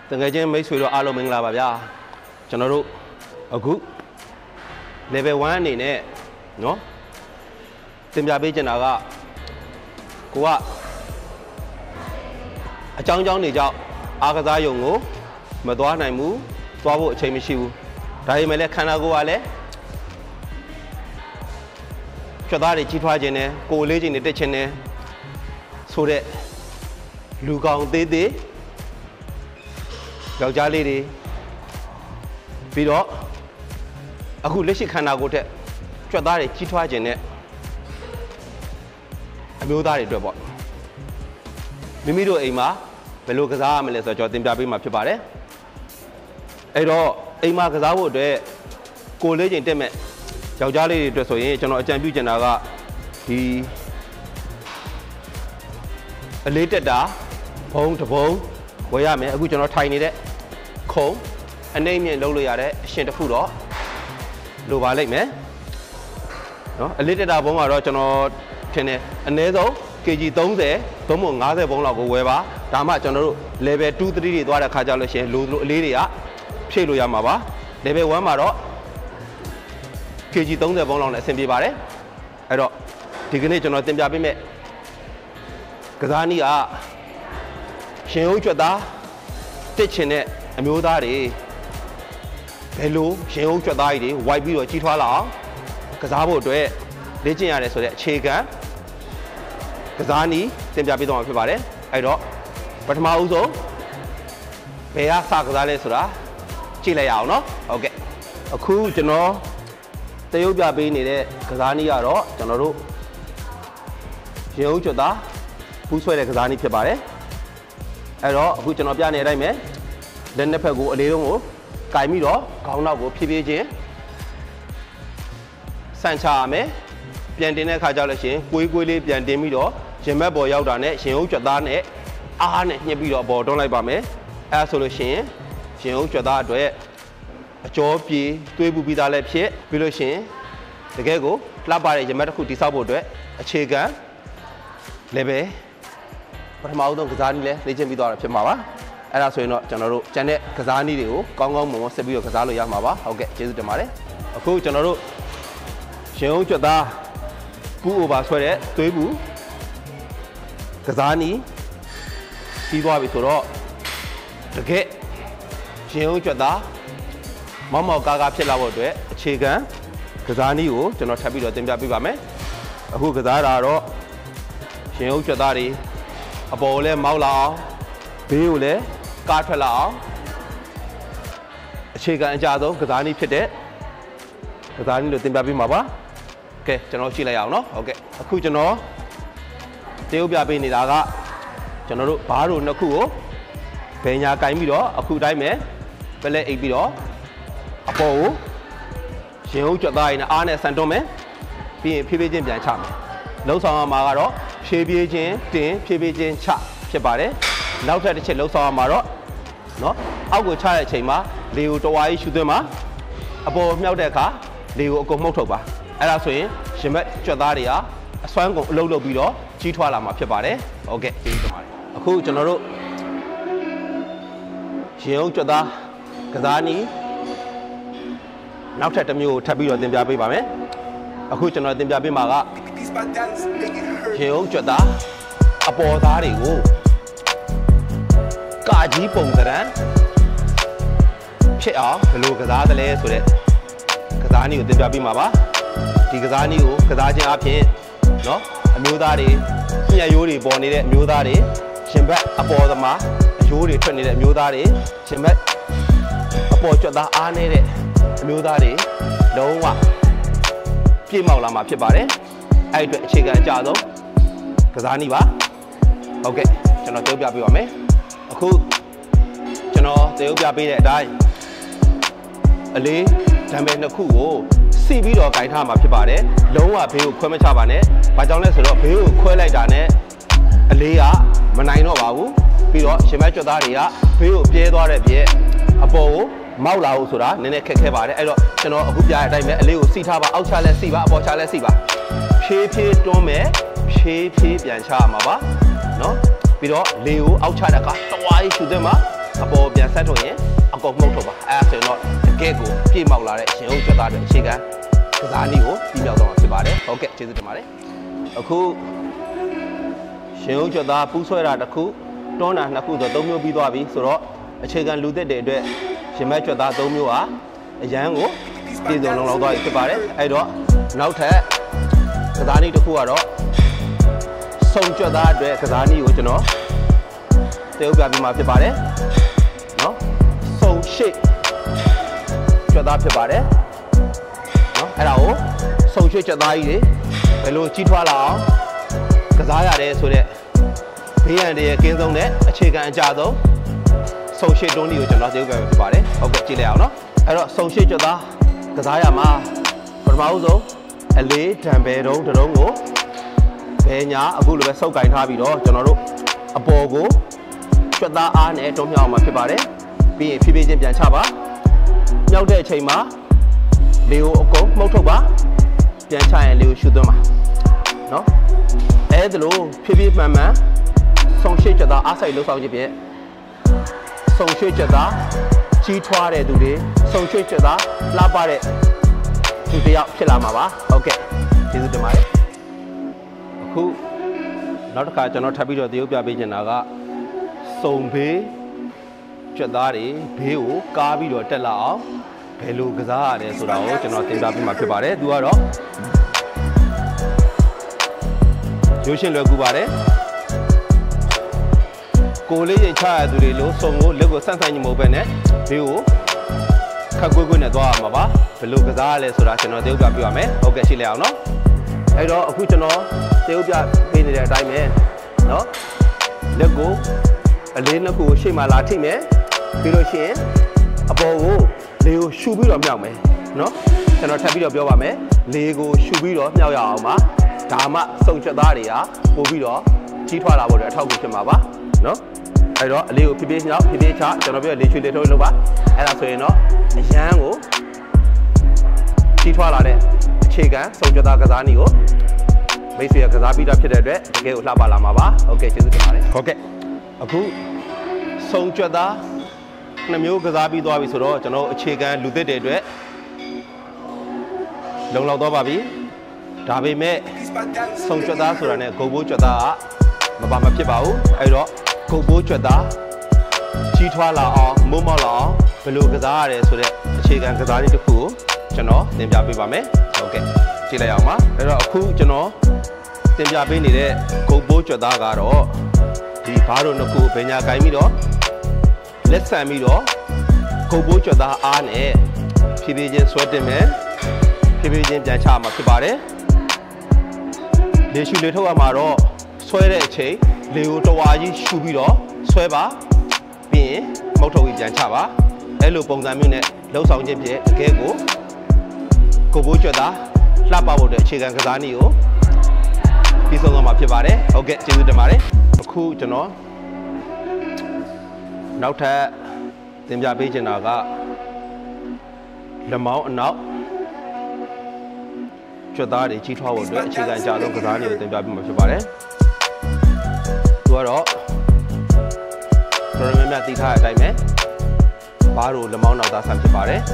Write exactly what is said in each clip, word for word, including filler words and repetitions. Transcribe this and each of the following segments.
တကယ်ချင်းမိတ်ဆွေတို့အားလုံးမင်္ဂလာပါဗျာကျွန်တော်တို့အခု level one အနေနဲ့နော်တင်ပြပေးချင်တာကကိုကအကြောင်းကြောင်းတွေကြောင့်အားကစားရုံကိုမသွားနိုင်ဘူးသွားဖို့အချိန်မရှိဘူးဒါပေမဲ့လည်းခန္ဓာကိုယ်ကလည်းကြွသားတွေကြီးထွားခြင်းနဲ့ကိုယ်လေးခြင်းတွေတက်ခြင်းနဲ့ဆိုတဲ့လူကောင်သေးသေးယောက်ျားလေးတွေပြီးတော့အခုလက်ရှိခန္ဓာကိုယ်ထက်ကြွသားတွေကြီးထွားခြင်းနဲ့အမျိုးသားတွေအတွက်ပေါ့မိမိတို့အိမ်မှာဘယ်လိုကစားရမလဲဆိုတော့ကျွန်တော်သင်ပြပေးမှာဖြစ်ပါတယ်အဲ့တော့အိမ်မှာကစားဖို့အတွက်ကိုယ်လေးချိန်တက်မဲ့ယောက်ျားလေးတွေအတွက်ဆိုရင်ကျွန်တော်အကြံပြုချင်တာကဒီအလေးတက်တာဘုံတစ်ဘုံဝယ်ရမယ်အခုကျွန်တော်ထိုင်နေတဲ့ခုံအနှိမ့်မြင့်လုံးလို့ရတဲ့အရှင်တစ်ခုတော့လိုပါလိမ့်မယ်နော်အလေးတက်တာဘုံကတော့ကျွန်တော်ထင်တယ်အနည်းဆုံး ကေဂျီ သုံးဆယ် သုံးပုံ ငါးဆယ်ဘုံလောက်ကိုဝယ်ပါဒါမှကျွန်တော်တို့ level two three တွေသွားတဲ့ခါကျလို့ရှိရင်လိုလိုအလေးတွေကဖြည့်လို့ရမှာပါ level one မှာတော့ ကေဂျီ သုံးဆယ်ဘုံလောက်နဲ့အဆင်ပြေပါတယ်အဲ့တော့ဒီကနေ့ကျွန်တော်သင်ပြပေးမယ့်ကစားနည်းကရှင်ဟုတ်ကြွက်သားတစ်ချင်တဲ့အမျိုးသားတွေဘယ်လိုရှင်ဟုတ်ကြွက်သားကြီးတွေဝိုက်ပြီးတော့ကြီးထွားလာအောင်ကစားဖို့အတွက်လေ့ကျင့်ရတယ်ဆိုတဲ့အခြေခံကစားနည်းသင်ပြပေးသွားမှာဖြစ်ပါတယ်အဲ့တော့ပထမဦးဆုံးဘယ်ကစကစားလဲဆိုတာကြည့်လိုက်ရအောင်နော်ဟုတ်ကဲ့အခုကျွန်တော်တရုပ်ပြပေးနေတဲ့ကစားနည်းကတော့ကျွန်တော်တို့ရေဦးကျွတ်သားပူးဆွဲတဲ့ကစားနည်းဖြစ်ပါတယ်အဲ့တော့အခုကျွန်တော်ပြနေတဲ့အတိုင်းပဲလက်နှစ်ဖက်ကိုအလေးလုံးကိုကင်ပြီးတော့ခေါင်းနောက်ကိုဖြည်းဖြည်းချင်းဆန့်ချရမယ်ပြန်တင်တဲ့အခါကျလို့ရှိရင်ကွေးကွေးလေးပြန်တင်ပြီးတော့ရင်ဘက်ပေါ်ရောက်တာနဲ့ရင်ဦးကျွတ်သားနဲ့အားနဲ့ညှစ်ပြီးတော့ပေါ်တွန်းလိုက်ပါမယ်အဲဒါဆိုလို့ရှိရင်ရင်ဦးကျွတ်သားအတွက်အကျော်ပြေသွေးပူပြီးသားလည်းဖြစ်ပြီးလို့ရှိရင်တကယ်ကိုလှပတဲ့ရမတ်တစ်ခုတိစောက်ဖို့အတွက်အခြေခံ level ပထမဦးဆုံးကစားနည်းလဲလေ့ကျင့်ပြီးသွားတာဖြစ်မှာပါအဲ့ဒါဆိုရင်တော့ကျွန်တော်တို့ကျန်တဲ့ကစားနည်းတွေကိုကောင်းကောင်းမွန်မွန်ဆက်ပြီးတော့ကစားလို့ရမှာပါဟုတ်ကဲ့ကျေးဇူးတင်ပါတယ်အခုကျွန်တော်တို့ရှင်ဦးကျွတ်သားပူး over ဆွဲတဲ့သွေးပူကစားနည်းပြီးသွားပြီဆိုတော့တကယ်ရှင်ဦးကျွတ်သားမောက်မောက်ကားကားဖြစ်လာဖို့အတွက်အခြေခံကစားနည်းကိုကျွန်တော်ထပ်ပြီးတော့သင်ပြပေးပါမယ်အခုကစားတာတော့ရှင်ဦးကျွတ်သားတွေအပေါ်လည်းမောက်လာအောင်ဘေးကိုလည်းကားထွက်လာအောင်အခြေခံအကြဆုံးကစားနည်းဖြစ်တဲ့ကစားနည်းလို့သင်ပြပေးမှာပါကဲကျွန်တော်ကြည့်လိုက်အောင်နော်ဟုတ်ကဲ့အခုကျွန်တော်တရုပ်ပြပေးနေတာကကျွန်တော်တို့ဘားတို့နှစ်ခုကိုဘယ်ညာကင်ပြီးတော့အခုတိုင်းပဲပလဲအိပ်ပြီးတော့အပေါ်ကိုရင်ဟုတ်ကြွသားရင်အားနဲ့ဆန်တွန်းမယ်ပြီးရင်ဖြည်းဖြည်းချင်းပြန်ချမယ်လှုပ်ဆောင်ရမှာကတော့ဖြည်းဖြည်းချင်းတင်ဖြည်းဖြည်းချင်းချဖြစ်ပါတယ်နောက်ထပ်တစ်ချက်လှုပ်ဆောင်ရမှာတော့နော်အောက်ကိုချတဲ့အချိန်မှာလေကိုတဝါကြီးရှူသွင်းမှာအပေါ်မြောက်တဲ့အခါလေကိုအကုန်မှုတ်ထုတ်ပါအဲ့ဒါဆိုရင်ရင်ဘက်ကြွသားတွေဟာအစွမ်းကုန်အလုပ်လုပ်ပြီးတော့ကြီးထွားလာမှာဖြစ်ပါတယ်ဟုတ်ကဲ့ကျေးဇူးတင်ပါတယ်အခုကျွန်တော်တို့ရင်ဟုတ်ကြွသားကစားနည်းနောက်ထပ်တစ်မျိုးထပ်ပြီးတော့သင်ပြပေးပါမယ်အခုကျွန်တော်သင်ပြပေးမှာကရေဦးကျွတ်သားအပေါ်သားတွေကိုကာကြီးပုံစံဖြစ်အောင်ဘယ်လိုကစားသလဲဆိုတဲ့ကစားနည်းကိုသင်ပြပေးမှာပါဒီကစားနည်းကိုကစားခြင်းအပြင်เนาะအမျိုးသားတွေညှက်ရိုးတွေပေါ်နေတဲ့အမျိုးသားတွေရှင်ဘက်အပေါ်သမားအရိုးတွေထွက်နေတဲ့အမျိုးသားတွေရှင်ဘက်အပေါ်ကျွတ်သားအားနေတဲ့အမျိုးသားတွေလုံးဝပြည့်မောက်လာမှာဖြစ်ပါတယ်အဲ့အတွက်အခြေခံအကြဆုံးကစားနည်းပါဟုတ်ကဲ့ကျွန်တော်တရုပ်ပြပေးပါမယ်အခုကျွန်တော်တရုပ်ပြပေးတဲ့အတိုင်းအလေးဒံဘယ်နှစ်ခုကိုစီပြီးတော့ဂိုင်ထားမှာဖြစ်ပါတယ်လုံးဝဘေးကိုခွဲမချပါနဲ့ဘာကြောင့်လဲဆိုတော့ဘေးကိုခွဲလိုက်တာနဲ့အလေးကမနိုင်တော့ပါဘူးပြီးတော့ရှင်မကျွတ်သားတွေကဘေးကိုပြဲသွားတဲ့ပြဲအပေါ်ကိုမောက်လာဖို့ဆိုတာနည်းနည်းခက်ခဲပါတယ်အဲ့တော့ကျွန်တော်အခုပြရတဲ့အတိုင်းပဲအလေးကိုစီထားပါအောက်ချလဲစီပါအပေါ်ချလဲစီပါဖြည်းဖြည်းတွန်းမယ်ဖြည်းဖြည်းပြန်ချရမှာပါเนาะပြီးတော့လေကိုအောက်ချတဲ့အခါတဝါးကြီးရှူသွင်းမှာအပေါ်ပြန်ဆက်ထုတ်ရင်အကုန်မှုတ်ထုတ်ပါအဲဆိုရင်တော့တကယ်ကိုပြေမောက်လာတဲ့ရှင်ဦးကြွက်သားတွေအခြေခံကစားနည်းကိုပြီးမြောက်တော့မှာဖြစ်ပါတယ်ဟုတ်ကဲ့ကျေးဇူးတင်ပါတယ်အခုရှင်ဦးကြွက်သားပူးဆွဲတာတစ်ခုတွန်းတာနှစ်ခုဆိုသုံးမျိုးပြီးသွားပြီဆိုတော့အခြေခံလူသစ်တွေအတွက်ရှင်မက်ကြွက်သားသုံးမျိုးဟာအရန်ကိုပြည်စုံလုံးလောက်သွားပြီဖြစ်ပါတယ်အဲ့တော့နောက်ထပ်ကစားနည်းတစ်ခုကတော့စုံကြွက်သားအတွက်ကစားနည်းကိုကျွန်တော်တေဥပြပြမှာဖြစ်ပါတယ်နော်စုံရှိကြွက်သားဖြစ်ပါတယ်နော်အဲ့ဒါကိုစုံရှိကြွက်သားကြီးတွေဘယ်လိုကြီးထွားလာအောင်ကစားရတယ်ဆိုတော့ဘေးရန်တွေရဲ့ကင်းဆုံးတဲ့အခြေခံအကြဆုံးစုံရှိတွန်းဒီကိုကျွန်တော်တေဥပြပြဖြစ်ပါတယ်ဟုတ်ကဲ့ကြည့်လိုက်အောင်နော်အဲ့တော့စုံရှိကြွက်သားကစားရမှာပထမဦးဆုံးအလေးဒံဘယ်တုံးတုံးကိုဘယ်ညာအခုလိုပဲစုပ်ကင်ထားပြီးတော့ကျွန်တော်တို့အပေါ်ကိုကြွက်သားအားနဲ့တွန်းမြောက်အောင်မှာဖြစ်ပါတယ်ပြီးရင်ဖြည်းဖြည်းချင်းပြန်ချပါမြောက်တဲ့အချိန်မှာလေကိုအကုန်မှုတ်ထုတ်ပါပြန်ချရင်လေကိုရှူသွင်းပါနော်အဲ့ဒါလို့ဖြည်းဖြည်းမှန်မှန်ဆုံရှိကြွက်သားအားဆိုင်လှုပ်ဆောင်ခြင်းဖြင့်ဆုံရှိကြွက်သားကြီးထွားတဲ့သူတွေဆုံရှိကြွက်သားလှပတဲ့သူတယောက်ဖြစ်လာမှာပါဟုတ်ကဲ့ကျေးဇူးတင်ပါတယ်အခုနောက်တစ်ခါကျွန်တော်ထပ်ပြီးတော့တရုပ်ပြပေးချင်တာကစုံဘေးကြွက်သားတွေဘေးကိုကားပြီးတော့တက်လာအောင်ဘယ်လိုကစားရတယ်ဆိုတာကိုကျွန်တော်သင်ပြပေးမှာဖြစ်ပါတယ်သူကတော့ရိုးရှင်းလွယ်ကူပါတယ်ကိုလေးရင်ချရသူတွေလို့စုံကိုလက်ကိုဆန့်ဆန့်ညမဟုတ်ပဲနဲ့ဘေးကိုခက်ကွေးကွေးနဲ့သွားရမှာပါဘယ်လိုကစားရလဲဆိုတာကျွန်တော်တရုပ်ပြပေးပါမယ်ဟုတ်ကဲ့ရှင်းလိုက်အောင်နော်အဲ့တော့အခုကျွန်တော်တရုပ်ပြပေးနေတဲ့အတိုင်းပဲနော်လက်ကိုအလေးနှစ်ခုကိုရှေ့မှာလာထိမယ်ပြီးလို့ရှိရင်အပေါ်ကိုလေကိုရှူပြီးတော့မြောက်မယ်နော်ကျွန်တော်ထပ်ပြီးတော့ပြောပါမယ်လေကိုရှူပြီးတော့မြောက်ရအောင်ပါဒါမှစုံချက်သားတွေကပို့ပြီးတော့ကြီးထွားလာဖို့အတွက်အထောက်အကူဖြစ်မှာပါနော်အဲ့တော့အလေးကိုဖြည်းဖြည်းမြောက်ဖြည်းဖြည်းချကျွန်တော်ပြောလေချွေလေထုတ်လုပ်ပါအဲ့ဒါဆိုရင်တော့အရန်ကိုကြီးထွားလာတဲ့အခြေခံစုံချက်သားကစားနည်းကိုမိတ်ဆွေကကစားပြီးတော့ဖြစ်တဲ့အတွက်တကယ်ကိုလှပလာမှာပါဟုတ်ကဲ့ကျေးဇူးတင်ပါတယ်ဟုတ်ကဲ့အခုစုံကြွက်သားနှစ်မျိုးကစားပြီးသွားပြီဆိုတော့ကျွန်တော်အခြေခံလူသစ်တွေအတွက်လုံလောက်တော့ပါပြီဒါပေမဲ့စုံကြွက်သားဆိုတာနဲ့ဂုတ်ဘိုးကြွက်သားကမပါမဖြစ်ပါဘူးအဲ့တော့ဂုတ်ဘိုးကြွက်သားကြီးထွားလာအောင်မိုးမောက်လာအောင်ဘယ်လိုကစားရတယ်ဆိုတဲ့အခြေခံကစားနည်းတစ်ခုကိုကျွန်တော်သင်ပြပေးပါမယ်ဟုတ်ကဲ့ကြည့်လိုက်အောင်ပါအဲ့တော့အခုကျွန်တော်သင်ပြပေးနေတဲ့ဂုတ်ဘိုးကြွက်သားကတော့ဒီဘားတို့နှစ်ခုဘယ်ညာကိုင်းပြီးတော့လက်ဆန်ပြီးတော့ဂုတ်ဘိုးကြွက်သားအားနဲ့ဖြည်းဖြည်းချင်းဆွဲတင်မယ်ဖြည်းဖြည်းချင်းပြန်ချမှာဖြစ်ပါတယ်လေရှူလေထုတ်ရမှာတော့ဆွဲတဲ့အချိန်လေကိုတဝါကြီးရှူပြီးတော့ဆွဲပါပြီးရင်မုတ်ထုတ်ပြီးပြန်ချပါအဲ့လိုပုံစံမျိုးနဲ့လှုပ်ဆောင်ခြင်းဖြင့်တကယ်ကိုဂုတ်ဘိုးကြွက်သားလှပဖို့တဲ့အခြေခံကစားနည်းကိုပြီးဆုံးသွားမှာဖြစ်ပါတယ်ဟုတ်ကဲ့ကျေးဇူးတင်ပါတယ်အခုကျွန်တော်နောက်ထပ်သင်ပြပေးချင်တာကလက်မောင်းအနောက်ကြွက်သားတွေကြီးထွားဖို့အတွက်အခြေခံအကြဆုံးကစားနည်းကိုသင်ပြပေးမှာဖြစ်ပါတယ်သူကတော့တော်တော်များများသိထားတဲ့အတိုင်းပဲဘားတို့လက်မောင်းနောက်သားဆန်ဖြစ်ပါတယ်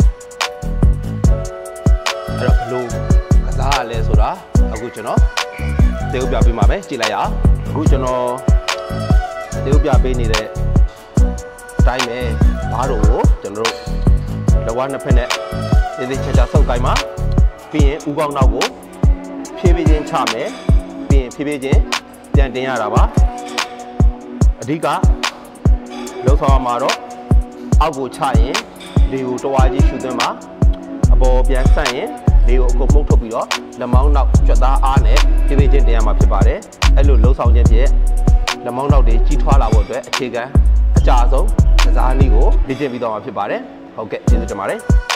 အဲ့တော့ဘလို့ကစားရလဲဆိုတာအခုကျွန်တော်တေဥပြပေးမှာပဲကြည့်လိုက်ရအောင်အခုကျွန်တော်တေဥပြပေးနေတဲ့အတိုင်းပဲဘားတို့ကိုကျွန်တော်တို့လက်ဝါးနှစ်ဖက်နဲ့ဒီဒီချာချာဆုပ်ကိုင်းမှာပြီးရင်ဥပေါင်းနောက်ကိုဖြည်းဖြည်းချင်းချမယ်ပြီးရင်ဖြည်းဖြည်းချင်းပြန်တင်ရတာပါအဓိကလှုပ်ဆောင်ရမှာတော့အောက်ကိုချရင်လေကိုတဝါကြီးရှူသွင်းမှာအပေါ်ပြန်ဆန့်ရင်လေကိုအကုန်မှုတ်ထုတ်ပြီးတော့လက်မောင်းနောက်ကြွက်သားအားနဲ့ဖြည်းဖြည်းချင်းတင်ရမှာဖြစ်ပါတယ်အဲ့လိုလှုပ်ဆောင်ခြင်းဖြင့်လက်မောင်းနောက်တွေကြီးထွားလာဖို့အတွက်အခြေခံအကြဆုံးကစားနည်းကိုလေ့ကျင့်ပြီးတော့မှာဖြစ်ပါတယ်ဟုတ်ကဲ့ကျေးဇူးတင်ပါတယ်